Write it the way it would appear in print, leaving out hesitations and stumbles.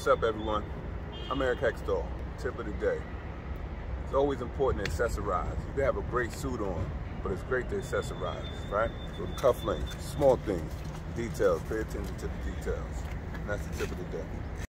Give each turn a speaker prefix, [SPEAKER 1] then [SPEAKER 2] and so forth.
[SPEAKER 1] What's up, everyone? I'm Eric Heckstall. Tip of the day. It's always important to accessorize. You can have a great suit on, but it's great to accessorize, right? So the cuff length, small things, details, pay attention to the details. And that's the tip of the day.